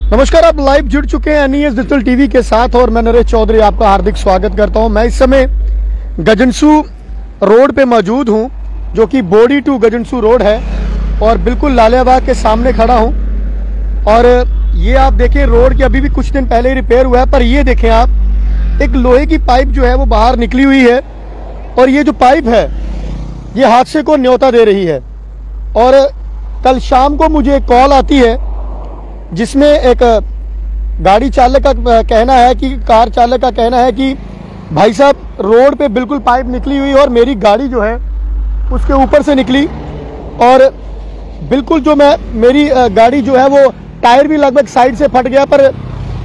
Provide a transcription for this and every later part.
नमस्कार, आप लाइव जुड़ चुके हैं एनईएस डिजिटल टीवी के साथ और मैं नरेश चौधरी आपका हार्दिक स्वागत करता हूं। मैं इस समय गजनसू रोड पे मौजूद हूं, जो कि बोडी टू गजनसू रोड है और बिल्कुल लालियाबाग के सामने खड़ा हूं। और ये आप देखें, रोड की अभी भी कुछ दिन पहले ही रिपेयर हुआ है, पर ये देखें आप, एक लोहे की पाइप जो है वो बाहर निकली हुई है और ये जो पाइप है ये हादसे को न्योता दे रही है। और कल शाम को मुझे एक कॉल आती है जिसमें एक गाड़ी चालक का कहना है कि कार चालक का कहना है कि भाई साहब, रोड पे बिल्कुल पाइप निकली हुई और मेरी गाड़ी जो है उसके ऊपर से निकली और बिल्कुल जो मेरी गाड़ी जो है वो टायर भी लगभग साइड से फट गया, पर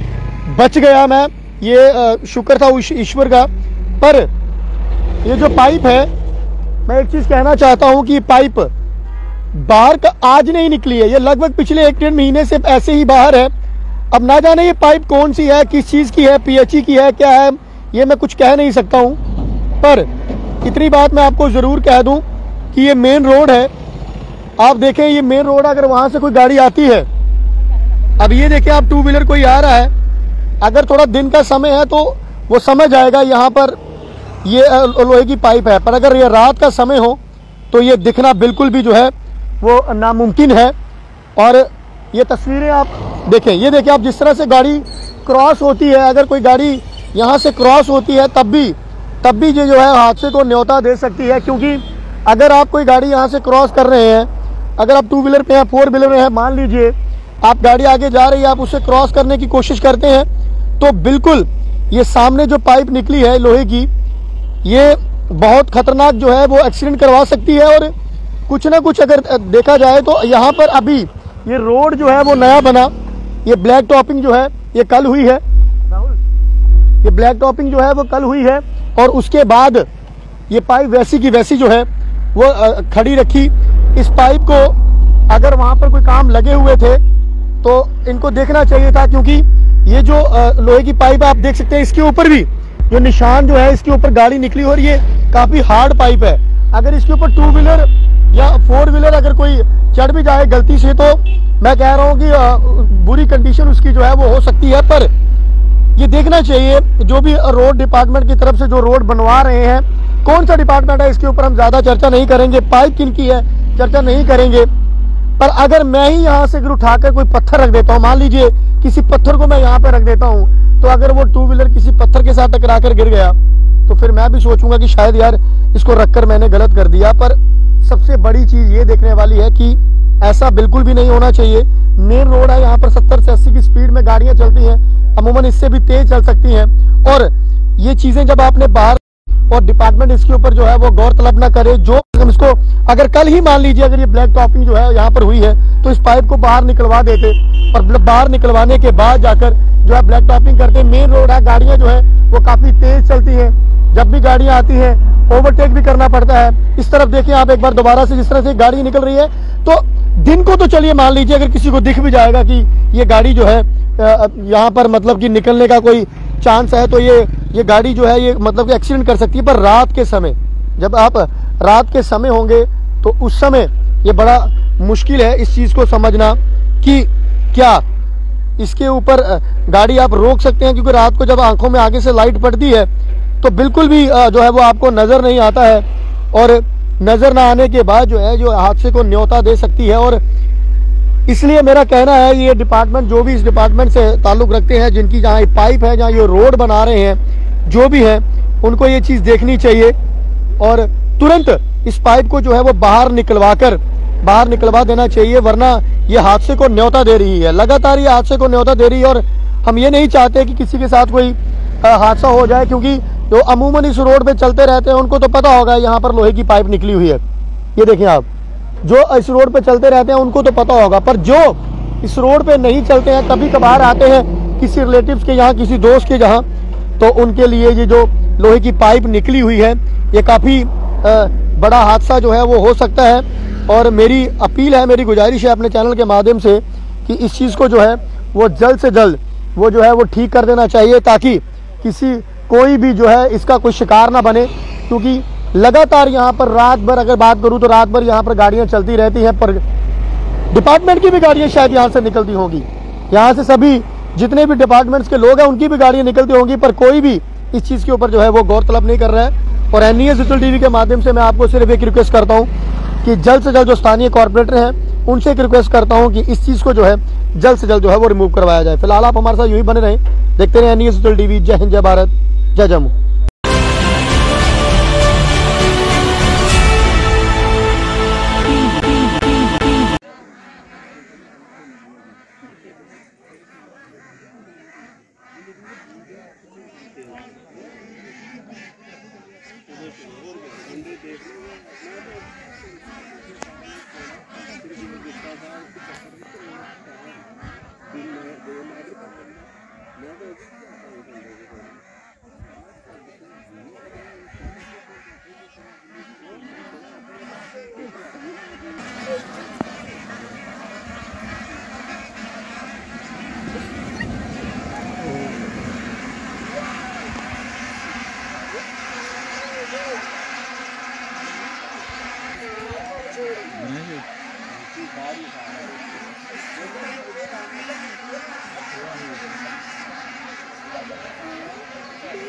बच गया मैं। ये शुक्र था ईश्वर का। पर ये जो पाइप है, मैं एक चीज़ कहना चाहता हूँ कि पाइप बाहर का आज नहीं निकली है, ये लगभग पिछले 1-1.5 महीने से ऐसे ही बाहर है। अब ना जाने ये पाइप कौन सी है, किस चीज़ की है, पीएचई की है, क्या है, ये मैं कुछ कह नहीं सकता हूँ। पर इतनी बात मैं आपको ज़रूर कह दूँ कि ये मेन रोड है। आप देखें, ये मेन रोड, अगर वहाँ से कोई गाड़ी आती है, अब ये देखें आप, 2 व्हीलर कोई आ रहा है, अगर थोड़ा दिन का समय है तो वो समझ आएगा यहाँ पर ये लोहे की पाइप है। पर अगर ये रात का समय हो तो ये दिखना बिल्कुल भी जो है वो नामुमकिन है। और ये तस्वीरें आप देखें, ये देखें आप, जिस तरह से गाड़ी क्रॉस होती है, अगर कोई गाड़ी यहाँ से क्रॉस होती है तब भी ये जो है हादसे को न्योता दे सकती है। क्योंकि अगर आप कोई गाड़ी यहाँ से क्रॉस कर रहे हैं, अगर आप 2 व्हीलर पे हैं, 4 व्हीलर में हैं, मान लीजिए आप गाड़ी आगे जा रही है, आप उससे क्रॉस करने की कोशिश करते हैं, तो बिल्कुल ये सामने जो पाइप निकली है लोहे की, ये बहुत खतरनाक जो है वो एक्सीडेंट करवा सकती है। और कुछ ना कुछ अगर देखा जाए तो यहाँ पर अभी ये रोड जो है वो नया बना, ये ब्लैक टॉपिंग जो है ये कल हुई है, ये ब्लैक टॉपिंग जो है वो कल हुई है। और उसके बाद ये पाइप वैसी की वैसी जो है वो खड़ी रखी। इस पाइप को अगर वहाँ पर कोई काम लगे हुए थे तो इनको देखना चाहिए था, क्योंकि ये जो लोहे की पाइप है आप देख सकते हैं, इसके ऊपर भी जो निशान जो है, इसके ऊपर गाड़ी निकली और ये काफी हार्ड पाइप है। अगर इसके ऊपर 2 व्हीलर या 4 व्हीलर अगर कोई चढ़ भी जाए गलती से, तो मैं कह रहा हूँ कि बुरी कंडीशन उसकी जो है वो हो सकती है। पर ये देखना चाहिए, जो भी रोड डिपार्टमेंट की तरफ से जो रोड बनवा रहे हैं, कौन सा डिपार्टमेंट है इसके ऊपर हम ज्यादा चर्चा नहीं करेंगे, पाइप किनकी है चर्चा नहीं करेंगे। पर अगर मैं ही यहाँ से अगर उठाकर कोई पत्थर रख देता हूँ, मान लीजिए किसी पत्थर को मैं यहाँ पे रख देता हूँ, तो अगर वो 2 व्हीलर किसी पत्थर के साथ टकरा कर गिर गया तो फिर मैं भी सोचूंगा कि शायद यार इसको रखकर मैंने गलत कर दिया। पर सबसे बड़ी चीज ये देखने वाली है कि ऐसा बिल्कुल भी नहीं होना चाहिए। मेन रोड है, यहाँ पर 70 से 80 की स्पीड में गाड़ियां चलती हैं, अमूमन इससे भी तेज चल सकती हैं। और ये चीजें जब आपने बाहर, और डिपार्टमेंट इसके ऊपर जो है वो गौर तलब ना करे। जो हम इसको अगर कल ही मान लीजिए अगर ये ब्लैक टॉपिंग जो है यहाँ पर हुई है, तो इस पाइप को बाहर निकलवा देते, और बाहर निकलवाने के बाद जाकर जो है ब्लैक टॉपिंग करते। मेन रोड है, गाड़ियां जो है वो काफी तेज चलती है, जब भी गाड़ियां आती हैं ओवरटेक भी करना पड़ता है। इस तरफ देखिए आप एक बार दोबारा से, जिस तरह से गाड़ी निकल रही है, तो दिन को तो चलिए मान लीजिए अगर किसी को दिख भी जाएगा कि ये गाड़ी जो है यहाँ पर मतलब कि निकलने का कोई चांस है, तो ये गाड़ी जो है ये मतलब कि एक्सीडेंट कर सकती है। पर रात के समय, जब आप रात के समय होंगे तो उस समय ये बड़ा मुश्किल है इस चीज को समझना कि क्या इसके ऊपर गाड़ी आप रोक सकते हैं, क्योंकि रात को जब आंखों में आगे से लाइट पड़ती है तो बिल्कुल भी जो है वो आपको नजर नहीं आता है, और नजर ना आने के बाद जो है जो हादसे को न्योता दे सकती है। और इसलिए मेरा कहना है, ये डिपार्टमेंट जो भी इस डिपार्टमेंट से ताल्लुक रखते हैं, जिनकी जहाँ पाइप है, जहाँ ये रोड बना रहे हैं, जो भी है, उनको ये चीज देखनी चाहिए और तुरंत इस पाइप को जो है वो बाहर निकलवा देना चाहिए, वरना ये हादसे को न्योता दे रही है। लगातार ये हादसे को न्योता दे रही है और हम ये नहीं चाहते कि किसी के साथ कोई हादसा हो जाए, क्योंकि जो अमूमन इस रोड पे चलते रहते हैं उनको तो पता होगा यहाँ पर लोहे की पाइप निकली हुई है। ये देखिए आप, जो इस रोड पे चलते रहते हैं उनको तो पता होगा, पर जो इस रोड पे नहीं चलते हैं, कभी कभार आते हैं किसी रिलेटिव्स के यहाँ, किसी दोस्त के जहाँ, तो उनके लिए ये जो लोहे की पाइप निकली हुई है, ये काफी बड़ा हादसा जो है वो हो सकता है। और मेरी अपील है, मेरी गुजारिश है अपने चैनल के माध्यम से कि इस चीज़ को जो है वो जल्द से जल्द वो जो है वो ठीक कर देना चाहिए, ताकि कोई भी जो है इसका कोई शिकार ना बने। क्योंकि लगातार यहाँ पर रात भर अगर बात करूँ तो रात भर यहाँ पर गाड़ियाँ चलती रहती हैं, पर डिपार्टमेंट की भी गाड़ियाँ शायद यहाँ से निकलती होंगी। यहाँ से सभी जितने भी डिपार्टमेंट्स के लोग हैं उनकी भी गाड़ियाँ निकलती होंगी, पर कोई भी इस चीज़ के ऊपर जो है वो गौर तलब नहीं कर रहा है। और NES डिजिटल टीवी के माध्यम से मैं आपको सिर्फ एक रिक्वेस्ट करता हूँ कि जल्द से जल्द जो स्थानीय कॉर्पोरेटर हैं उनसे एक रिक्वेस्ट करता हूँ कि इस चीज़ को जो है जल्द से जल्द जो है वो रिमूव करवाया जाए। फिलहाल आप हमारे साथ यूँ ही बने रहें, देखते रहें NES डिजिटल टीवी। जय हिंद, जय भारत, जय जम्मू।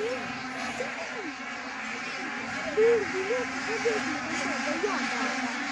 Dur,